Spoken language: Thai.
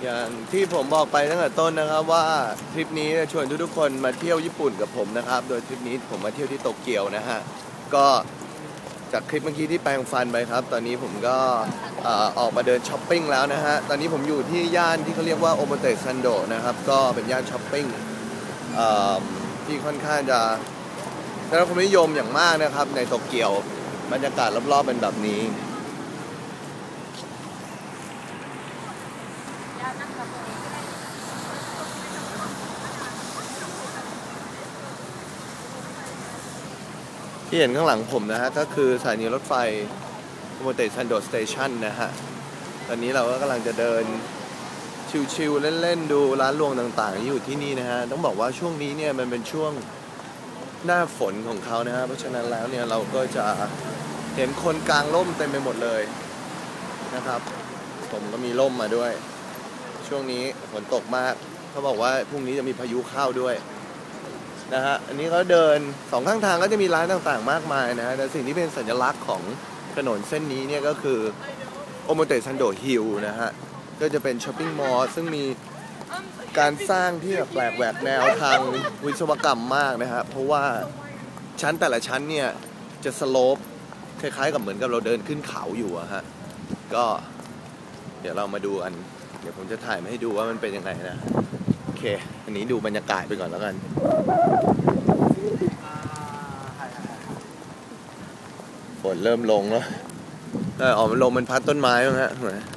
อย่างที่ผมบอกไปตั้งแต่ต้นนะครับว่าทริปนี้ชวนทุกๆคนมาเที่ยวญี่ปุ่นกับผมนะครับโดยทริปนี้ผมมาเที่ยวที่โตเกียวนะฮะก็จากคลิปเมื่อกี้ที่แปลงฟันไปครับตอนนี้ผมก็ออกมาเดินช้อปปิ้งแล้วนะฮะตอนนี้ผมอยู่ที่ย่านที่เขาเรียกว่าโอโมเตะซันโดะนะครับก็เป็นย่านช้อปปิ้งที่ค่อนข้างจะได้รับความนิยมอย่างมากนะครับในโตเกียวบรรยากาศรอบๆเป็นแบบนี้ที่เห็นข้างหลังผมนะฮะก็คือสถานีรถไฟโอโมเตะซันโดะสเตชันนะฮะตอนนี้เราก็กำลังจะเดินชิวๆเล่นๆดูร้านรวงต่างๆที่อยู่ที่นี่นะฮะต้องบอกว่าช่วงนี้เนี่ยมันเป็นช่วงหน้าฝนของเขานะฮะเพราะฉะนั้นแล้วเนี่ยเราก็จะเห็นคนกลางร่มเต็มไปหมดเลยนะครับผมก็มีร่มมาด้วยช่วงนี้ฝนตกมากเขาบอกว่าพรุ่งนี้จะมีพายุเข้าด้วยนะฮะอันนี้เขาเดินสองข้างทางก็จะมีร้านต่างๆมากมายนะฮะแต่สิ่งที่เป็นสัญลักษณ์ของถนนเส้นนี้เนี่ยก็คือโอโมเตะซันโดะฮิลนะฮะก็จะเป็นช้อปปิ้งมอลล์ซึ่งมีการสร้างที่แบบแปลกแหวกแนวทางวิศวกรรมมากนะฮะเพราะว่าชั้นแต่ละชั้นเนี่ยจะสโลปคล้ายๆกับเหมือนกับเราเดินขึ้นเขาอยู่อะฮะก็เดี๋ยวเรามาดูกันเดี๋ยวผมจะถ่ายมาให้ดูว่ามันเป็นยังไงนะโอเคอันนี้ดูบรรยากาศไปก่อนแล้วกันฝนเริ่มลงแล้วมันลงมันพัดต้นไม้บ้างฮะ